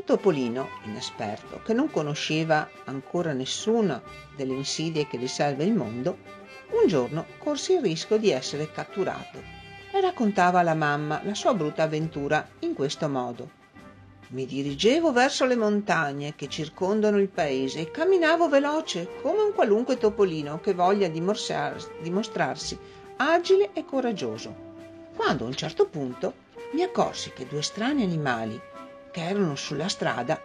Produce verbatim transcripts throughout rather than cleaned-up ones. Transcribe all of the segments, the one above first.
topolino inesperto, che non conosceva ancora nessuna delle insidie che riserva il mondo, un giorno corse il rischio di essere catturato e raccontava alla mamma la sua brutta avventura in questo modo: mi dirigevo verso le montagne che circondano il paese e camminavo veloce come un qualunque topolino che voglia dimostrarsi agile e coraggioso, quando a un certo punto mi accorsi che due strani animali che erano sulla strada,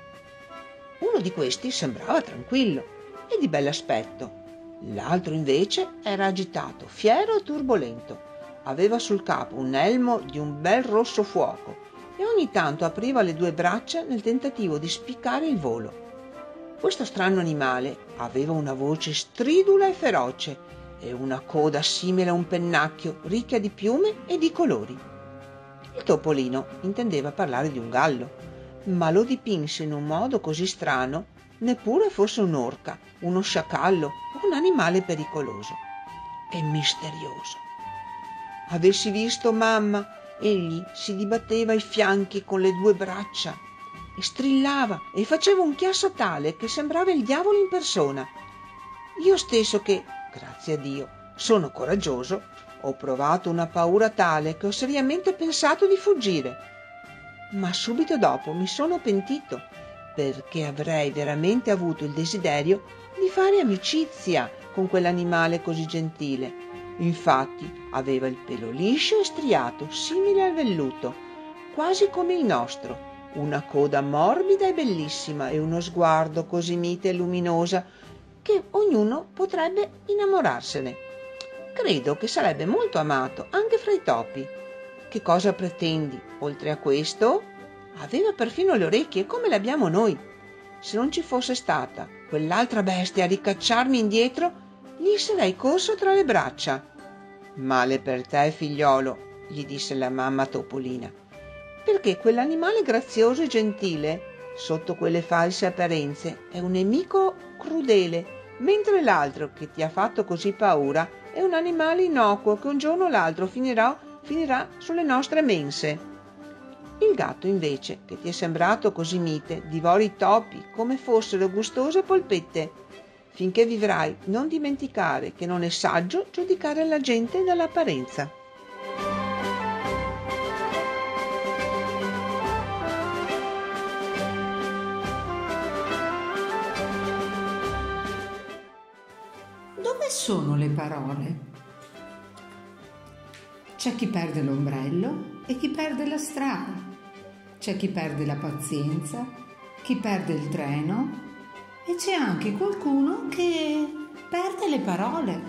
uno di questi sembrava tranquillo e di bell'aspetto, l'altro invece era agitato, fiero e turbolento. Aveva sul capo un elmo di un bel rosso fuoco e ogni tanto apriva le due braccia nel tentativo di spiccare il volo. Questo strano animale aveva una voce stridula e feroce e una coda simile a un pennacchio, ricca di piume e di colori. Il topolino intendeva parlare di un gallo, ma lo dipinse in un modo così strano, neppure fosse un'orca, uno sciacallo o un animale pericoloso e misterioso. Avessi visto, mamma, egli si dibatteva ai fianchi con le due braccia e strillava e faceva un chiasso tale che sembrava il diavolo in persona. Io stesso che, grazie a Dio, sono coraggioso, ho provato una paura tale che ho seriamente pensato di fuggire. Ma subito dopo mi sono pentito, perché avrei veramente avuto il desiderio di fare amicizia con quell'animale così gentile. Infatti aveva il pelo liscio e striato, simile al velluto, quasi come il nostro, una coda morbida e bellissima e uno sguardo così mite e luminosa che ognuno potrebbe innamorarsene. Credo che sarebbe molto amato anche fra i topi. Che cosa pretendi, oltre a questo? Aveva perfino le orecchie come le abbiamo noi. Se non ci fosse stata quell'altra bestia a ricacciarmi indietro, gli sarei corso tra le braccia. Male per te, figliolo, gli disse la mamma topolina, perché quell'animale grazioso e gentile, sotto quelle false apparenze, è un nemico crudele, mentre l'altro che ti ha fatto così paura è un animale innocuo che un giorno o l'altro finirà, finirà sulle nostre mense. Il gatto invece, che ti è sembrato così mite, divora i topi come fossero gustose polpette. Finché vivrai, non dimenticare che non è saggio giudicare la gente dall'apparenza. Dove sono le parole? C'è chi perde l'ombrello e chi perde la strada. C'è chi perde la pazienza, chi perde il treno e c'è anche qualcuno che perde le parole.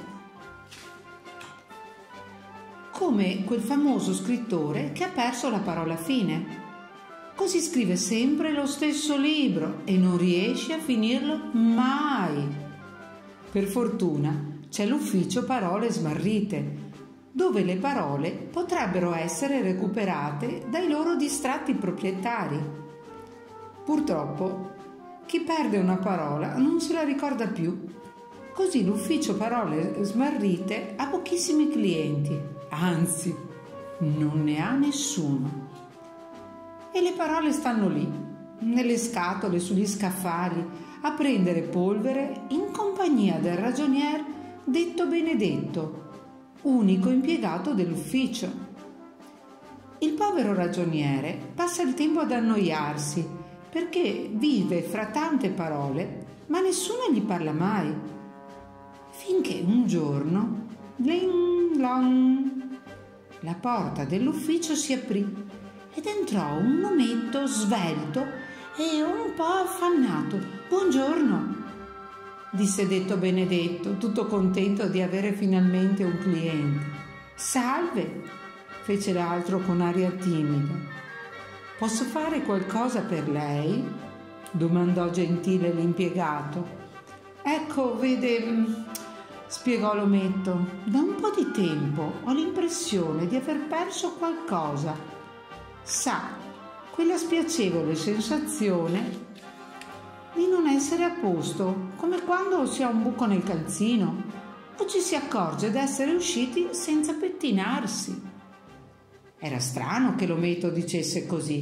Come quel famoso scrittore che ha perso la parola fine. Così scrive sempre lo stesso libro e non riesce a finirlo mai. Per fortuna c'è l'ufficio Parole Smarrite, dove le parole potrebbero essere recuperate dai loro distratti proprietari. Purtroppo, chi perde una parola non se la ricorda più. Così l'ufficio Parole Smarrite ha pochissimi clienti, anzi, non ne ha nessuno. E le parole stanno lì, nelle scatole, sugli scaffali, a prendere polvere in compagnia del ragionier detto Benedetto, unico impiegato dell'ufficio. Il povero ragioniere passa il tempo ad annoiarsi perché vive fra tante parole, ma nessuno gli parla mai. Finché un giorno, bling blong, la porta dell'ufficio si aprì ed entrò un ometto svelto e un po' affannato. «Buongiorno», disse detto Benedetto, tutto contento di avere finalmente un cliente. «Salve», fece l'altro con aria timida. «Posso fare qualcosa per lei?» domandò gentile l'impiegato. «Ecco, vede», spiegò l'ometto, «da un po' di tempo ho l'impressione di aver perso qualcosa. Sa, quella spiacevole sensazione di non essere a posto, come quando si ha un buco nel calzino o ci si accorge d'essere usciti senza pettinarsi». Era strano che l'ometto dicesse così,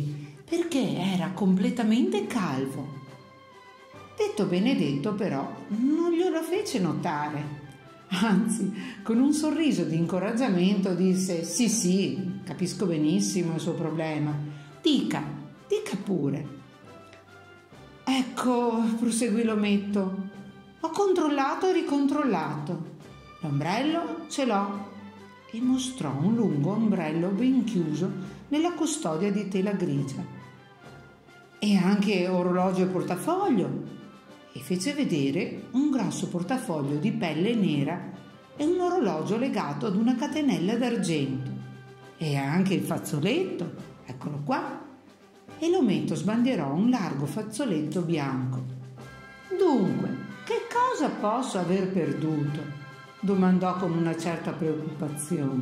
perché era completamente calvo. Detto Benedetto però non glielo fece notare. Anzi, con un sorriso di incoraggiamento disse: sì, sì, capisco benissimo il suo problema. Dica, dica pure. Ecco, proseguì l'ometto, ho controllato e ricontrollato. L'ombrello ce l'ho. E mostrò un lungo ombrello ben chiuso nella custodia di tela grigia. E anche orologio e portafoglio. E fece vedere un grosso portafoglio di pelle nera e un orologio legato ad una catenella d'argento. E anche il fazzoletto, eccolo qua. E l'ometto sbandierò un largo fazzoletto bianco. Dunque, che cosa posso aver perduto? Domandò con una certa preoccupazione.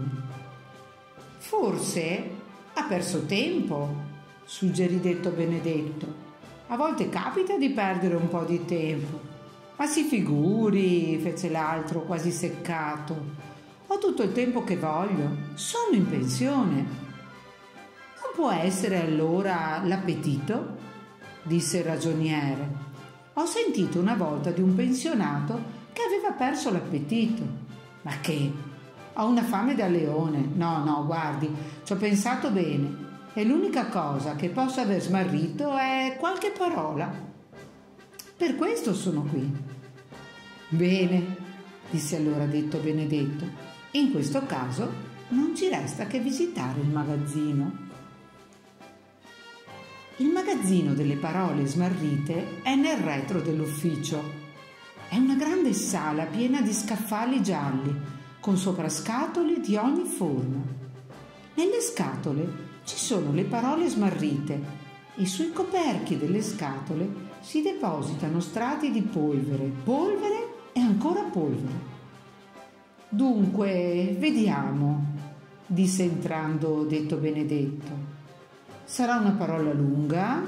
Forse ha perso tempo, suggerì detto Benedetto. A volte capita di perdere un po' di tempo. Ma si figuri, fece l'altro quasi seccato. Ho tutto il tempo che voglio. Sono in pensione. Non può essere allora l'appetito? Disse il ragioniere. Ho sentito una volta di un pensionato che aveva perso l'appetito. Ma che? Ho una fame da leone. No, no, guardi, ci ho pensato bene. E l'unica cosa che posso aver smarrito è qualche parola. Per questo sono qui. Bene, disse allora detto Benedetto. In questo caso non ci resta che visitare il magazzino. Il magazzino delle parole smarrite è nel retro dell'ufficio. È una grande sala piena di scaffali gialli, con soprascatole di ogni forma. Nelle scatole ci sono le parole smarrite e sui coperchi delle scatole si depositano strati di polvere, polvere e ancora polvere. Dunque, vediamo, disse entrando detto Benedetto. Sarà una parola lunga,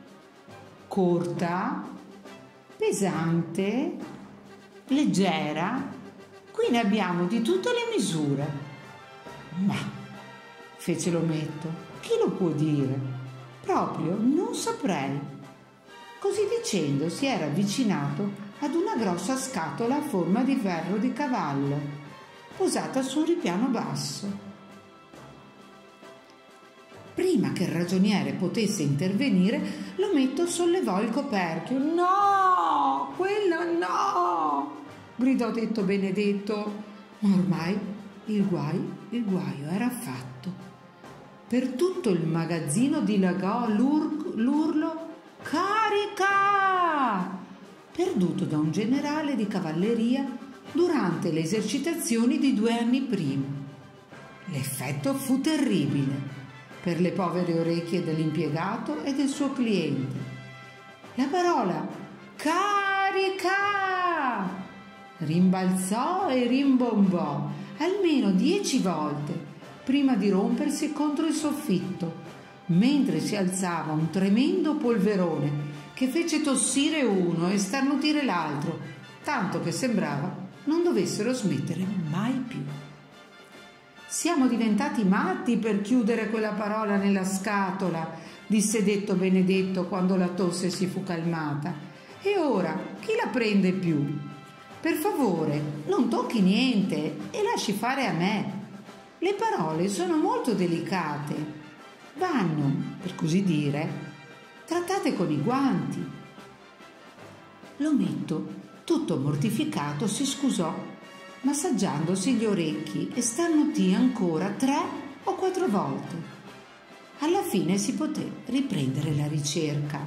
corta, pesante, leggera. Qui ne abbiamo di tutte le misure. Ma, fece l'ometto, chi lo può dire? Proprio non saprei. Così dicendo si era avvicinato ad una grossa scatola a forma di ferro di cavallo, posata su un ripiano basso. Prima che il ragioniere potesse intervenire, l'ometto sollevò il coperchio. No, quella no! Gridò detto Benedetto, ma ormai il guaio, il guaio era fatto. Per tutto il magazzino dilagò l'ur- l'urlo «Carica!», perduto da un generale di cavalleria durante le esercitazioni di due anni prima. L'effetto fu terribile per le povere orecchie dell'impiegato e del suo cliente. La parola «Carica!» rimbalzò e rimbombò almeno dieci volte prima di rompersi contro il soffitto, mentre si alzava un tremendo polverone che fece tossire uno e starnutire l'altro, tanto che sembrava non dovessero smettere mai più. Siamo diventati matti per chiudere quella parola nella scatola, disse detto Benedetto quando la tosse si fu calmata. E ora chi la prende più? Per favore, non tocchi niente e lasci fare a me. Le parole sono molto delicate, vanno, per così dire, trattate con i guanti. L'ometto, tutto mortificato, si scusò, massaggiandosi gli orecchi e starnutì ancora tre o quattro volte. Alla fine si poté riprendere la ricerca.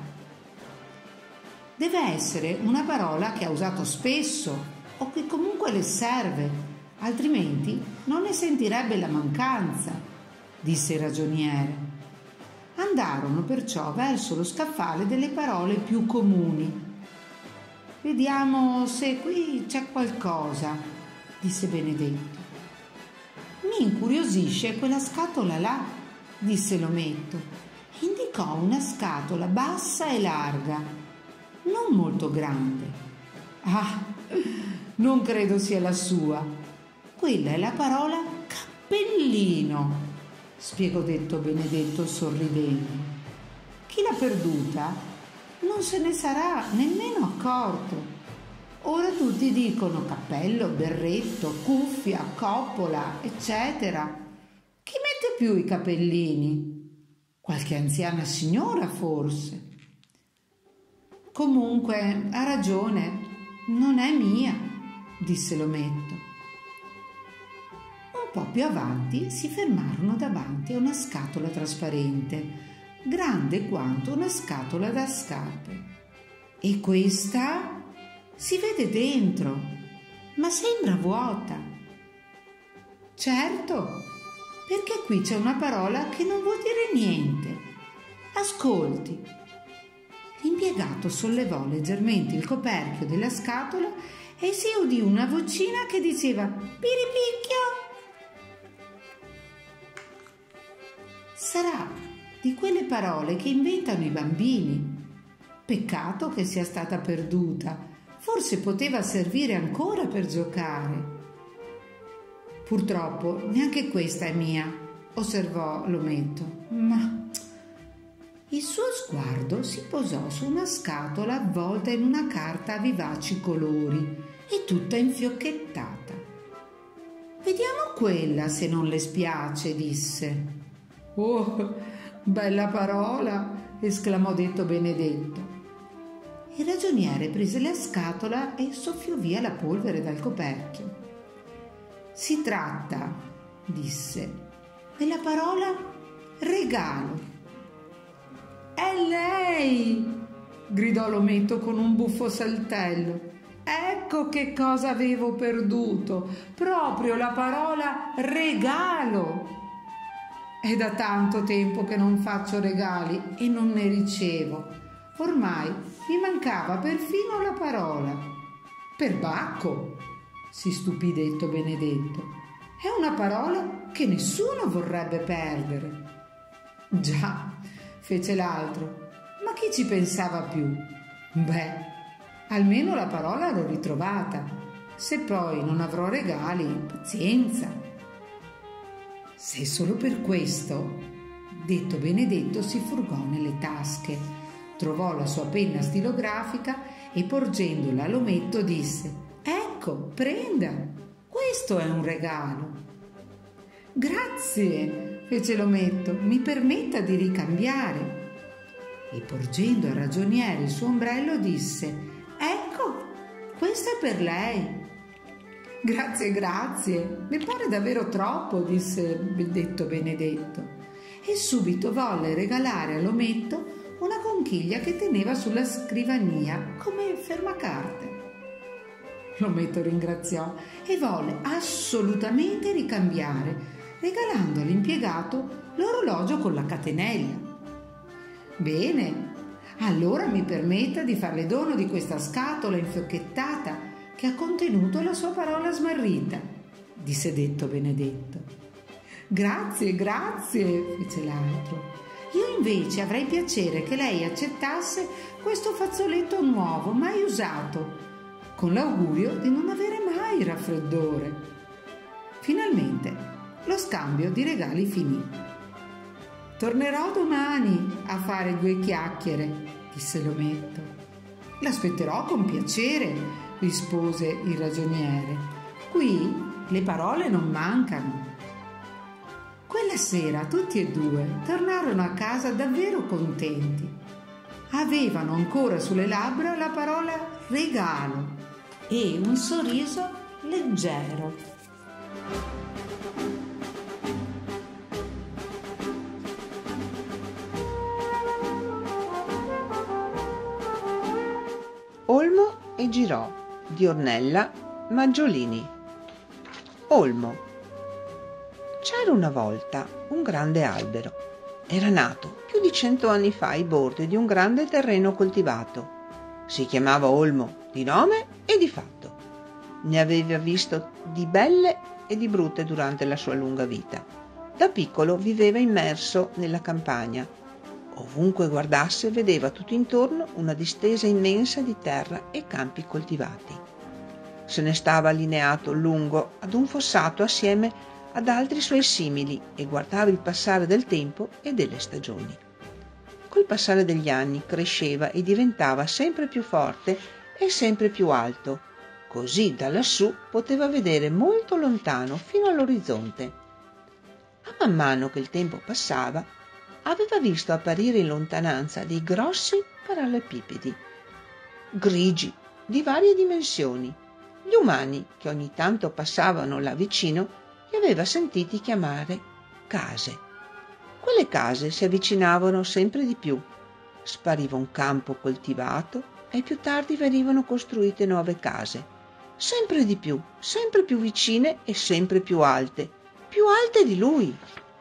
Deve essere una parola che ha usato spesso o che comunque le serve, altrimenti non ne sentirebbe la mancanza, disse il ragioniere. Andarono perciò verso lo scaffale delle parole più comuni. Vediamo se qui c'è qualcosa, disse Benedetto. Mi incuriosisce quella scatola là, disse l'ometto. Indicò una scatola bassa e larga, non molto grande. Ah, non credo sia la sua. Quella è la parola cappellino, spiegò detto Benedetto sorridendo. chi l'ha perduta non se ne sarà nemmeno accorto. Ora tutti dicono cappello, berretto, cuffia, coppola, eccetera. Chi mette più i capellini? Qualche anziana signora, forse. Comunque, ha ragione, non è mia, disse l'ometto. Un po' più avanti si fermarono davanti a una scatola trasparente, grande quanto una scatola da scarpe. E questa si vede dentro, ma sembra vuota. Certo, perché qui c'è una parola che non vuol dire niente. Ascolti. L'impiegato sollevò leggermente il coperchio della scatola e si udì una vocina che diceva «Piripicchio!». Sarà di quelle parole che inventano i bambini. Peccato che sia stata perduta. Forse poteva servire ancora per giocare. Purtroppo neanche questa è mia, osservò l'ometto. Ma il suo sguardo si posò su una scatola avvolta in una carta a vivaci colori e tutta infiocchettata. Vediamo quella, se non le spiace, disse. Oh, bella parola, esclamò detto Benedetto. Il ragioniere prese la scatola e soffiò via la polvere dal coperchio. Si tratta, disse, della parola regalo. È lei! Gridò l'ometto con un buffo saltello. Ecco che cosa avevo perduto, proprio la parola regalo. È da tanto tempo che non faccio regali e non ne ricevo. Ormai mi mancava perfino la parola. Perbacco, si stupì detto Benedetto. È una parola che nessuno vorrebbe perdere. Già, fece l'altro, ma chi ci pensava più? Beh, almeno la parola l'ho ritrovata. Se poi non avrò regali, pazienza. Se solo per questo, detto Benedetto si frugò nelle tasche. Trovò la sua penna stilografica e porgendola all'ometto disse «Ecco, prenda, questo è un regalo». «Grazie», fece l'ometto, «mi permetta di ricambiare». E porgendo al ragioniere il suo ombrello disse «Ecco, questo è per lei». «Grazie, grazie, mi pare davvero troppo», disse detto Benedetto, e subito volle regalare all'ometto una conchiglia che teneva sulla scrivania come fermacarte. L'ometto ringraziò e volle assolutamente ricambiare, regalando all'impiegato l'orologio con la catenella. «Bene, allora mi permetta di farle dono di questa scatola infiocchettata che ha contenuto la sua parola smarrita», disse detto Benedetto. «Grazie, grazie», fece l'altro. «Io invece avrei piacere che lei accettasse questo fazzoletto nuovo, mai usato, con l'augurio di non avere mai raffreddore». Finalmente lo scambio di regali finì. «Tornerò domani a fare due chiacchiere», disse l'ometto. «L'aspetterò con piacere», rispose il ragioniere. «Qui le parole non mancano». Quella sera tutti e due tornarono a casa davvero contenti. Avevano ancora sulle labbra la parola regalo e un sorriso leggero. Olmo e Girò di Ornella Maggiolini. Olmo. C'era una volta un grande albero. Era nato più di cento anni fa ai bordi di un grande terreno coltivato. Si chiamava Olmo di nome e di fatto. Ne aveva visto di belle e di brutte durante la sua lunga vita. Da piccolo viveva immerso nella campagna. Ovunque guardasse vedeva tutto intorno una distesa immensa di terra e campi coltivati. Se ne stava allineato lungo ad un fossato assieme ad altri suoi simili e guardava il passare del tempo e delle stagioni. col passare degli anni cresceva e diventava sempre più forte e sempre più alto, così da lassù poteva vedere molto lontano fino all'orizzonte. A man mano che il tempo passava, aveva visto apparire in lontananza dei grossi parallelepipedi, grigi, di varie dimensioni. Gli umani, che ogni tanto passavano là vicino, li aveva sentiti chiamare case. Quelle case si avvicinavano sempre di più. Spariva un campo coltivato e più tardi venivano costruite nuove case, sempre di più, sempre più vicine e sempre più alte, più alte di lui.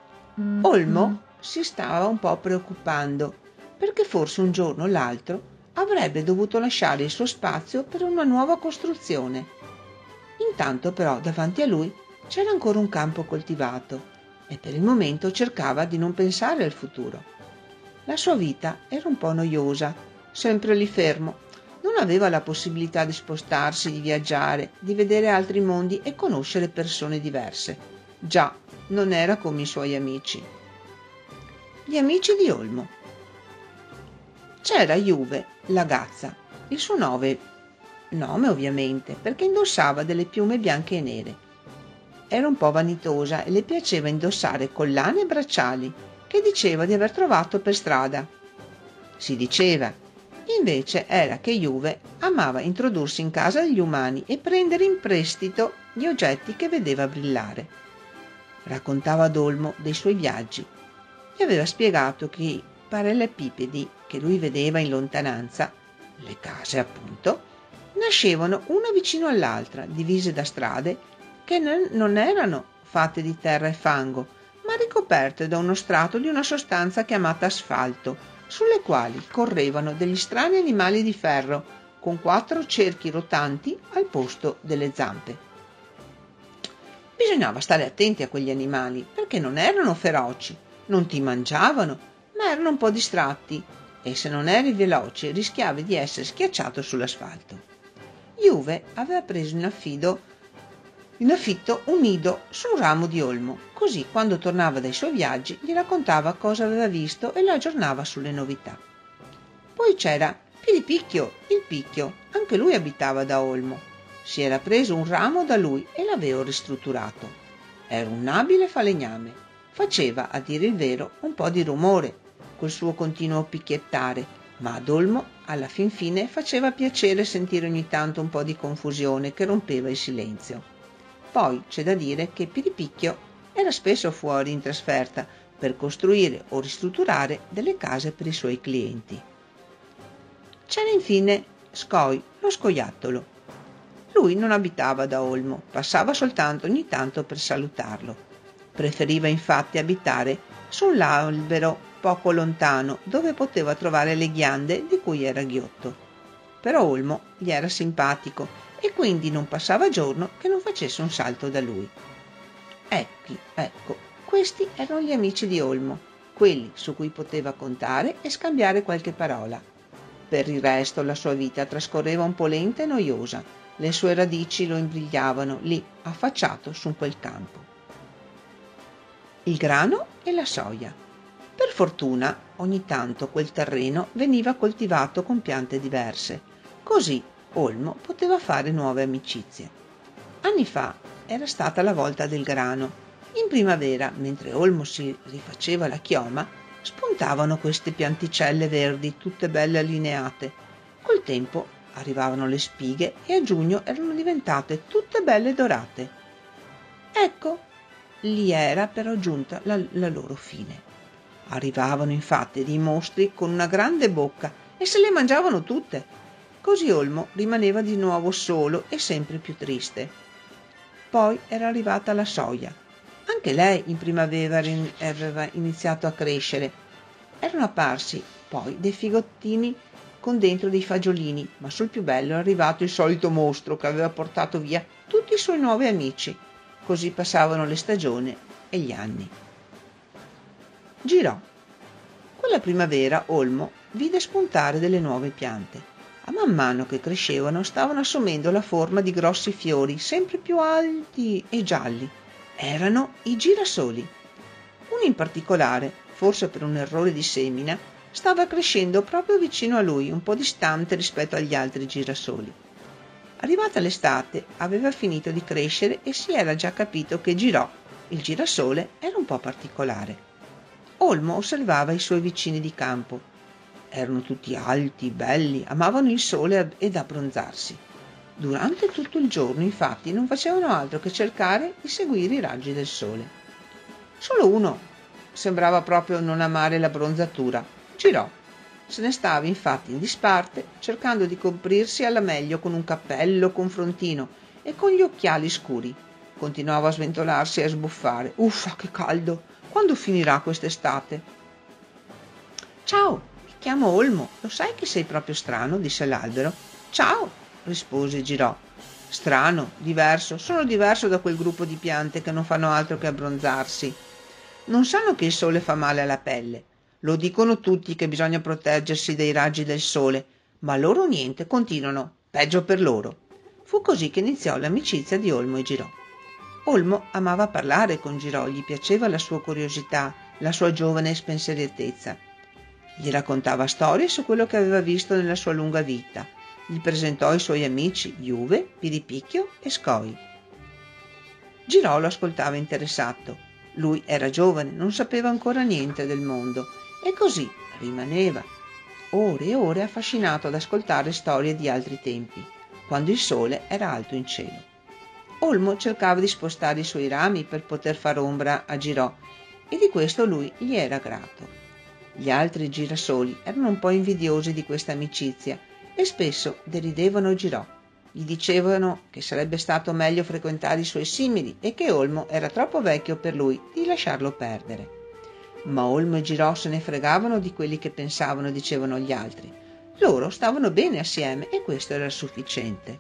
Olmo si stava un po' preoccupando, perché forse un giorno o l'altro avrebbe dovuto lasciare il suo spazio per una nuova costruzione. Intanto però davanti a lui c'era ancora un campo coltivato e per il momento cercava di non pensare al futuro. La sua vita era un po' noiosa, sempre lì fermo. Non aveva la possibilità di spostarsi, di viaggiare, di vedere altri mondi e conoscere persone diverse. Già, non era come i suoi amici. Gli amici di Olmo. C'era Juve, la gazza, il suo nome, nome ovviamente, perché indossava delle piume bianche e nere. Era un po' vanitosa e le piaceva indossare collane e bracciali che diceva di aver trovato per strada. Si diceva, invece era che Juve amava introdursi in casa degli umani e prendere in prestito gli oggetti che vedeva brillare. Raccontava ad Olmo dei suoi viaggi. Gli aveva spiegato che i parallelepipedi che lui vedeva in lontananza, le case appunto, nascevano una vicino all'altra, divise da strade che non erano fatte di terra e fango, ma ricoperte da uno strato di una sostanza chiamata asfalto, sulle quali correvano degli strani animali di ferro, con quattro cerchi rotanti al posto delle zampe. Bisognava stare attenti a quegli animali, perché non erano feroci, non ti mangiavano, ma erano un po' distratti, e se non eri veloce rischiavi di essere schiacciato sull'asfalto. Juve aveva preso in affido in affitto un nido su un ramo di olmo, così quando tornava dai suoi viaggi gli raccontava cosa aveva visto e lo aggiornava sulle novità. Poi c'era Piripicchio, il picchio, anche lui abitava da Olmo. Si era preso un ramo da lui e l'aveva ristrutturato. Era un abile falegname, faceva, a dire il vero, un po' di rumore col suo continuo picchiettare, ma ad Olmo alla fin fine faceva piacere sentire ogni tanto un po' di confusione che rompeva il silenzio. Poi c'è da dire che Piripicchio era spesso fuori in trasferta per costruire o ristrutturare delle case per i suoi clienti. C'era infine Scoi, lo scoiattolo. Lui non abitava da Olmo, passava soltanto ogni tanto per salutarlo. Preferiva infatti abitare su un albero poco lontano, dove poteva trovare le ghiande di cui era ghiotto. Però Olmo gli era simpatico e quindi non passava giorno che non facesse un salto da lui. Ecco, ecco, questi erano gli amici di Olmo, quelli su cui poteva contare e scambiare qualche parola. Per il resto la sua vita trascorreva un po' lenta e noiosa, le sue radici lo imbrigliavano lì, affacciato su quel campo. Il grano e la soia. Per fortuna, ogni tanto quel terreno veniva coltivato con piante diverse, così Olmo poteva fare nuove amicizie. Anni fa era stata la volta del grano. In primavera, mentre Olmo si rifaceva la chioma, spuntavano queste pianticelle verdi tutte belle allineate. Col tempo arrivavano le spighe e a giugno erano diventate tutte belle dorate. Ecco, lì era però giunta la, la loro fine. Arrivavano infatti dei mostri con una grande bocca e se le mangiavano tutte. Così Olmo rimaneva di nuovo solo e sempre più triste. Poi era arrivata la soia. Anche lei in primavera aveva iniziato a crescere. Erano apparsi poi dei figottini con dentro dei fagiolini, ma sul più bello era arrivato il solito mostro che aveva portato via tutti i suoi nuovi amici. Così passavano le stagioni e gli anni. Girò. Quella primavera Olmo vide spuntare delle nuove piante. A man mano che crescevano stavano assumendo la forma di grossi fiori sempre più alti e gialli. Erano i girasoli. Uno in particolare, forse per un errore di semina, stava crescendo proprio vicino a lui, un po' distante rispetto agli altri girasoli. Arrivata l'estate, aveva finito di crescere e si era già capito che Girò, il girasole, era un po' particolare. Olmo osservava i suoi vicini di campo. Erano tutti alti, belli, amavano il sole ed abbronzarsi. Durante tutto il giorno, infatti, non facevano altro che cercare di seguire i raggi del sole. Solo uno sembrava proprio non amare la bronzatura, Girò. Se ne stava infatti in disparte, cercando di coprirsi alla meglio con un cappello con frontino e con gli occhiali scuri. Continuava a sventolarsi e a sbuffare. Uffa, che caldo! Quando finirà quest'estate? Ciao, mi chiamo Olmo. Lo sai che sei proprio strano? Disse l'albero. Ciao, rispose Girò. Strano, diverso, sono diverso da quel gruppo di piante che non fanno altro che abbronzarsi. Non sanno che il sole fa male alla pelle. Lo dicono tutti che bisogna proteggersi dai raggi del sole, ma loro niente, continuano, peggio per loro. Fu così che iniziò l'amicizia di Olmo e Girò. Olmo amava parlare con Girò, gli piaceva la sua curiosità, la sua giovane spensieratezza. Gli raccontava storie su quello che aveva visto nella sua lunga vita. Gli presentò i suoi amici Juve, Piripicchio e Scoi. Girò lo ascoltava interessato. Lui era giovane, non sapeva ancora niente del mondo e così rimaneva ore e ore affascinato ad ascoltare storie di altri tempi, quando il sole era alto in cielo. Olmo cercava di spostare i suoi rami per poter far ombra a Girò e di questo lui gli era grato. Gli altri girasoli erano un po' invidiosi di questa amicizia e spesso deridevano Girò. Gli dicevano che sarebbe stato meglio frequentare i suoi simili e che Olmo era troppo vecchio per lui di lasciarlo perdere. Ma Olmo e Girò se ne fregavano di quelli che pensavano, dicevano gli altri. Loro stavano bene assieme e questo era sufficiente.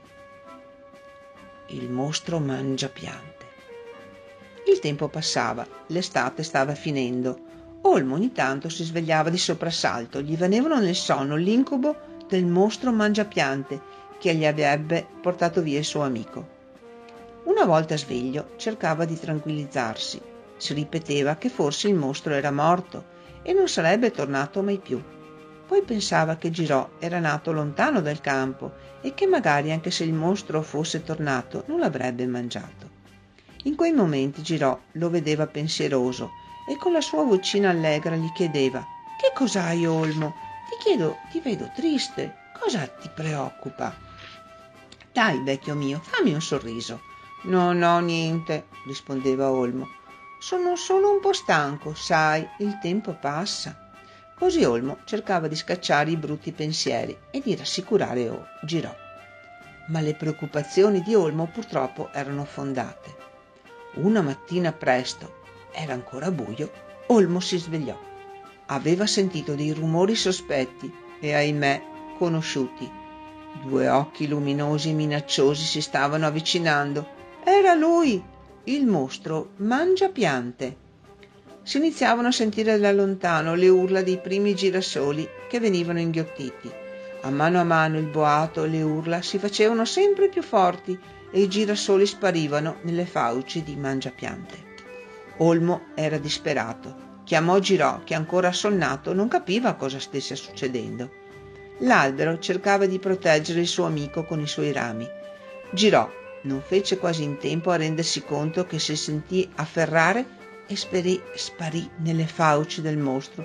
Il mostro mangiapiante. Il tempo passava, l'estate stava finendo. Olmo ogni tanto si svegliava di soprassalto, gli venivano nel sonno l'incubo del mostro mangiapiante che gli avrebbe portato via il suo amico. Una volta sveglio cercava di tranquillizzarsi. Si ripeteva che forse il mostro era morto e non sarebbe tornato mai più. Poi pensava che Girò era nato lontano dal campo e che magari anche se il mostro fosse tornato non l'avrebbe mangiato. In quei momenti Girò lo vedeva pensieroso e con la sua vocina allegra gli chiedeva: «Che cos'hai, Olmo? Ti chiedo, ti vedo triste. Cosa ti preoccupa?» «Dai, vecchio mio, fammi un sorriso». «No, no, niente», rispondeva Olmo. «Sono solo un po' stanco, sai, il tempo passa». Così Olmo cercava di scacciare i brutti pensieri e di rassicurare Girò. Ma le preoccupazioni di Olmo purtroppo erano fondate. Una mattina presto, era ancora buio, Olmo si svegliò. Aveva sentito dei rumori sospetti e, ahimè, conosciuti. Due occhi luminosi e minacciosi si stavano avvicinando. Era lui, il mostro mangiapiante. Si iniziavano a sentire da lontano le urla dei primi girasoli che venivano inghiottiti. A mano a mano il boato e le urla si facevano sempre più forti e i girasoli sparivano nelle fauci di mangiapiante. Olmo era disperato. Chiamò Girò, che ancora assonnato non capiva cosa stesse succedendo. L'albero cercava di proteggere il suo amico con i suoi rami. Girò non fece quasi in tempo a rendersi conto che si sentì afferrare e sparì, sparì nelle fauci del mostro.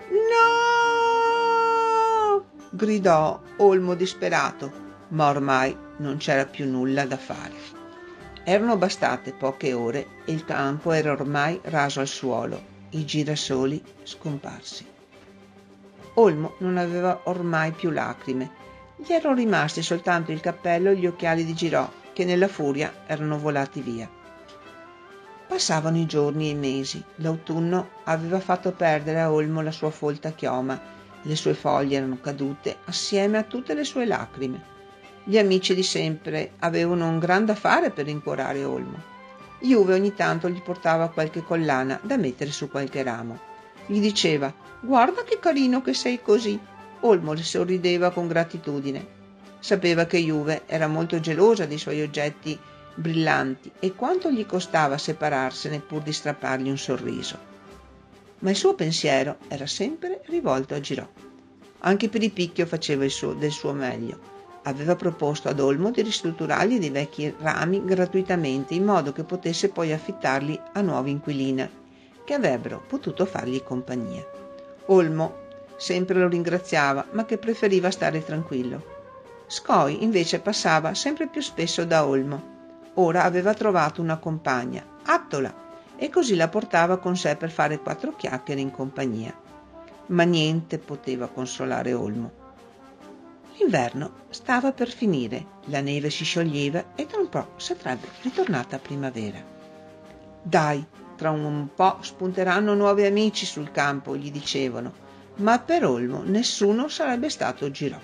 «No!» gridò Olmo disperato, ma ormai non c'era più nulla da fare. Erano bastate poche ore e il campo era ormai raso al suolo, i girasoli scomparsi. Olmo non aveva ormai più lacrime, gli erano rimasti soltanto il cappello e gli occhiali di Girò, che nella furia erano volati via. Passavano i giorni e i mesi, l'autunno aveva fatto perdere a Olmo la sua folta chioma, le sue foglie erano cadute assieme a tutte le sue lacrime. Gli amici di sempre avevano un gran da fare per rincuorare Olmo. Juve ogni tanto gli portava qualche collana da mettere su qualche ramo. Gli diceva: «Guarda che carino che sei così». Olmo le sorrideva con gratitudine. Sapeva che Juve era molto gelosa dei suoi oggetti brillanti e quanto gli costava separarsene pur di strappargli un sorriso. Ma il suo pensiero era sempre rivolto a Girò. Anche Piripicchio faceva il suo, del suo meglio. Aveva proposto ad Olmo di ristrutturargli dei vecchi rami gratuitamente, in modo che potesse poi affittarli a nuovi inquilini, che avrebbero potuto fargli compagnia. Olmo sempre lo ringraziava, ma che preferiva stare tranquillo. Scoi invece passava sempre più spesso da Olmo. Ora aveva trovato una compagna, Attola, e così la portava con sé per fare quattro chiacchiere in compagnia. Ma niente poteva consolare Olmo. L'inverno stava per finire, la neve si scioglieva e tra un po' sarebbe ritornata primavera. Dai, tra un po' spunteranno nuovi amici sul campo, gli dicevano, ma per Olmo nessuno sarebbe stato Girò.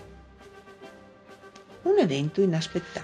Un evento inaspettato.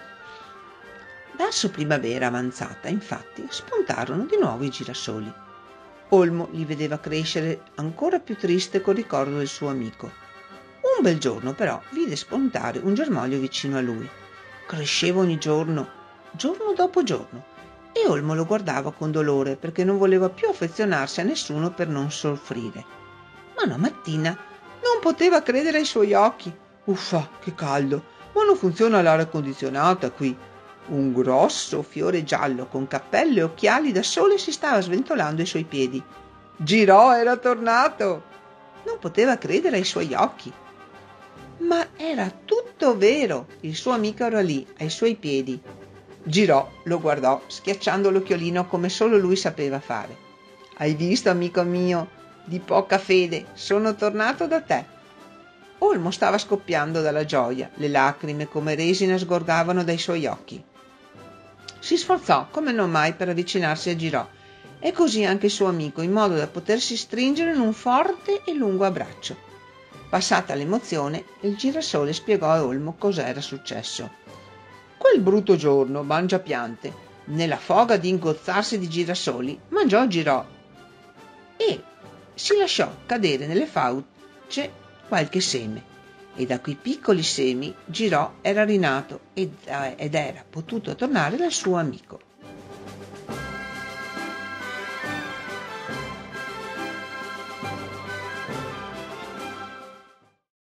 Verso primavera avanzata, infatti, spuntarono di nuovo i girasoli. Olmo li vedeva crescere ancora più triste col ricordo del suo amico. Un bel giorno, però, vide spuntare un germoglio vicino a lui. Cresceva ogni giorno, giorno dopo giorno, e Olmo lo guardava con dolore perché non voleva più affezionarsi a nessuno per non soffrire. Ma una mattina non poteva credere ai suoi occhi. Uffa, che caldo! Ma non funziona l'aria condizionata qui. Un grosso fiore giallo con cappello e occhiali da sole si stava sventolando ai suoi piedi. Girò era tornato! Non poteva credere ai suoi occhi. Ma era tutto vero, il suo amico era lì, ai suoi piedi. Girò lo guardò, schiacciando l'occhiolino come solo lui sapeva fare. Hai visto, amico mio, di poca fede, sono tornato da te. Olmo stava scoppiando dalla gioia, le lacrime come resina sgorgavano dai suoi occhi. Si sforzò come non mai per avvicinarsi a Girò, e così anche il suo amico, in modo da potersi stringere in un forte e lungo abbraccio. Passata l'emozione, il girasole spiegò a Olmo cosa era successo. Quel brutto giorno, mangiapiante, nella foga di ingozzarsi di girasoli, mangiò Girò e si lasciò cadere nelle fauce qualche seme, e da quei piccoli semi Girò era rinato ed, ed era potuto tornare dal suo amico.